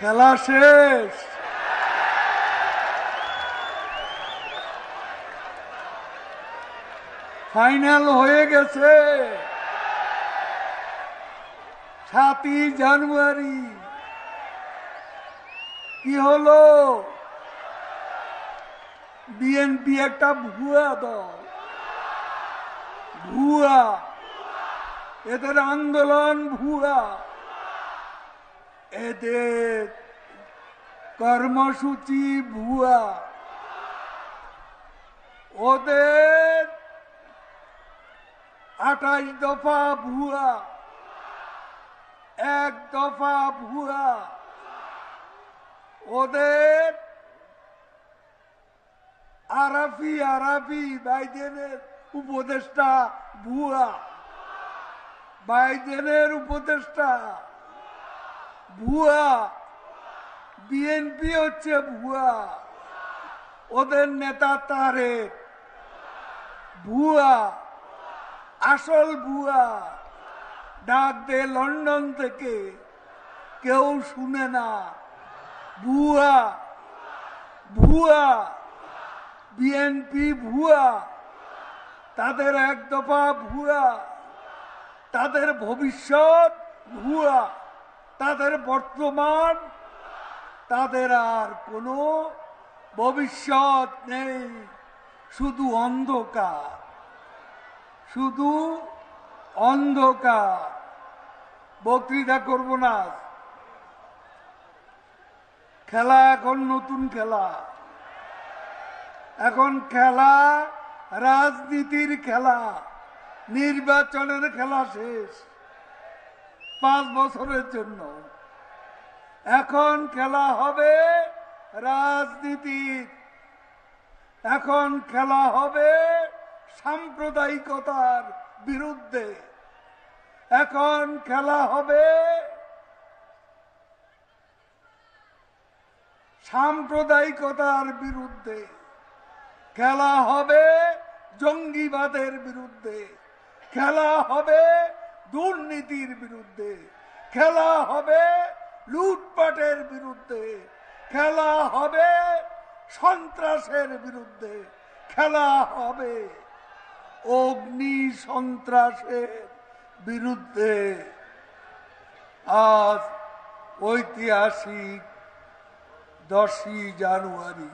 খেলা শেষ। ফাইনাল হয়ে গেছে 7ই জানুয়ারি। কি হলো? বিএনপি একটা ভুয়া দল, ভুয়া। এদের আন্দোলন ভুয়া, এদের কর্মসূচি ভুয়া, ওদের 28 দফা ভুয়া, 1 দফা ভুয়া, ওদের আরাফি বাইডেনের উপদেষ্টা ভুয়া, বাইডেনের উপদেষ্টা ভুয়া, বিএনপি হচ্ছে ভুয়া, ওদের নেতা তারেক ভুয়া, আসল ভুয়া। ডাক দে লন্ডন থেকে, কেউ শুনে না। ভুয়া, ভুয়া, বিএনপি ভুয়া, তাদের 1 দফা ভুয়া, তাদের ভবিষ্যৎ ভুয়া, তাদের বর্তমান, তাদের আর কোনো ভবিষ্যৎ নেই, শুধু অন্ধকার, শুধু অন্ধকার। বক্তৃতা করব না, খেলা এখন নতুন খেলা। এখন খেলা রাজনীতির খেলা, নির্বাচনের খেলা শেষ 5 বছরের জন্য। এখন খেলা হবে রাজনীতির, এখন খেলা হবে সাম্প্রদায়িকতার বিরুদ্ধে, এখন খেলা হবে সাম্প্রদায়িকতার বিরুদ্ধে, খেলা হবে জঙ্গিবাদের বিরুদ্ধে, খেলা হবে দুর্নীতির বিরুদ্ধে, খেলা হবে লুটপাটের বিরুদ্ধে, খেলা হবে সন্ত্রাসের বিরুদ্ধে, খেলা হবে অগ্নি সন্ত্রাসের বিরুদ্ধে। আজ ঐতিহাসিক 10ই জানুয়ারি।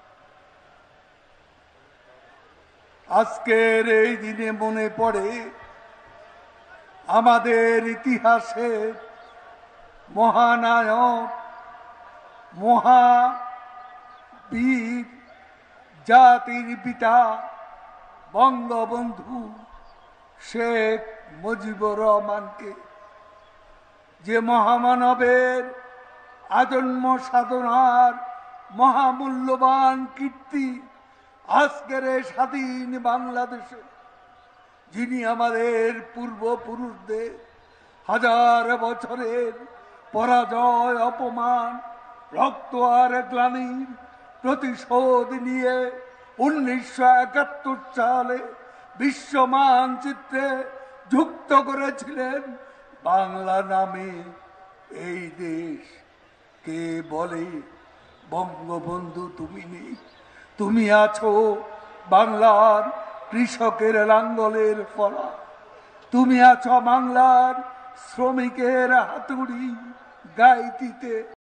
আজকের এই দিনে মনে পড়ে আমাদের ইতিহাসের মহানায়ক, মহাবীর, জাতির পিতা বঙ্গবন্ধু শেখ মুজিবুর রহমানকে, যে মহামানবের আজন্ম সাধনার মহামূল্যবান কীর্তি আজকের স্বাধীন বাংলাদেশে, যিনি আমাদের পূর্বপুরুষদের হাজার বছরের পরাজয়, অপমান, রক্ত আর গ্লানির প্রতিশোধ নিয়ে 1971 সালে বিশ্ব মানচিত্রে যুক্ত করেছিলেন বাংলা নামে এই দেশ। কে বলে বঙ্গবন্ধু তুমি নেই? তুমি আছো বাংলার কৃষকের লাঙ্গলের ফলা, তুমি আছো বাংলার শ্রমিকের হাতুড়ি গাইতিতে।